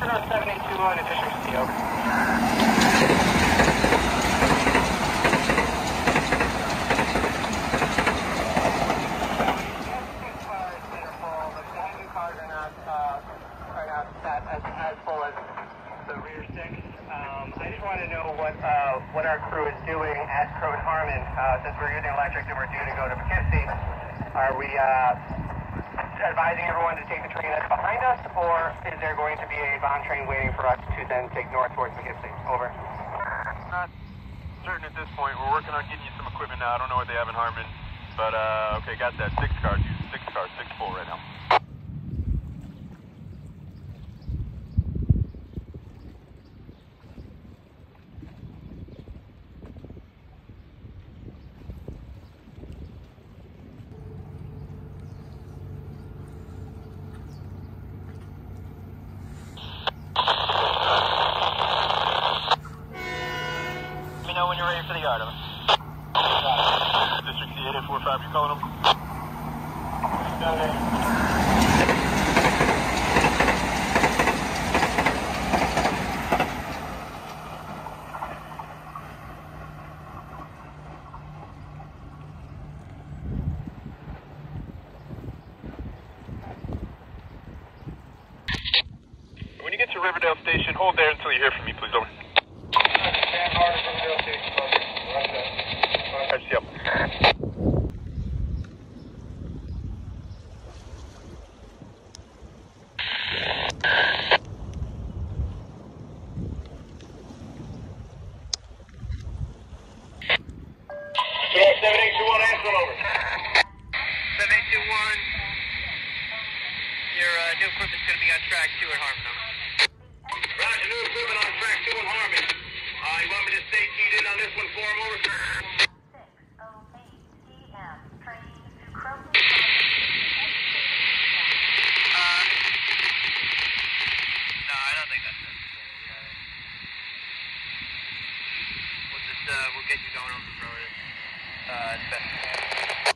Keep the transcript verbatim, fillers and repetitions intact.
Astronaut seven eight two one to District C, over. Cars are not, uh, are not that as, as full as the rear six. Um, I just want to know what uh, what our crew is doing at Crone Harmon. Uh, since we're using electric and we're due to go to Poughkeepsie, are we uh, advising everyone to take the train that's behind us, or is there going to be a bond train waiting for us to then take north towards Poughkeepsie? Over. Not certain at this point. We're working on getting you some equipment now. I don't know what they have in Harmon, but uh, okay, got that. Six cars, six cars, six full right now. Let me know when you're ready for the yard. District C eight eight four five, you calling them? When you get to Riverdale Station, hold there until you hear from me, please. Over. Stand hard at Riverdale Station. Roger, yep. seven eight two one, Ardsley, over. seven eight two one. Your uh, new equipment's going to be on track two at Harmon. Roger, new equipment on track two in Harmon. Uh, you want me to stay keyed in on this one for him, over? six oh eight P M train to Crone. Uh, no, I don't think that's necessary. Uh, we'll just, uh, we'll get you going on the road uh, as best as we can.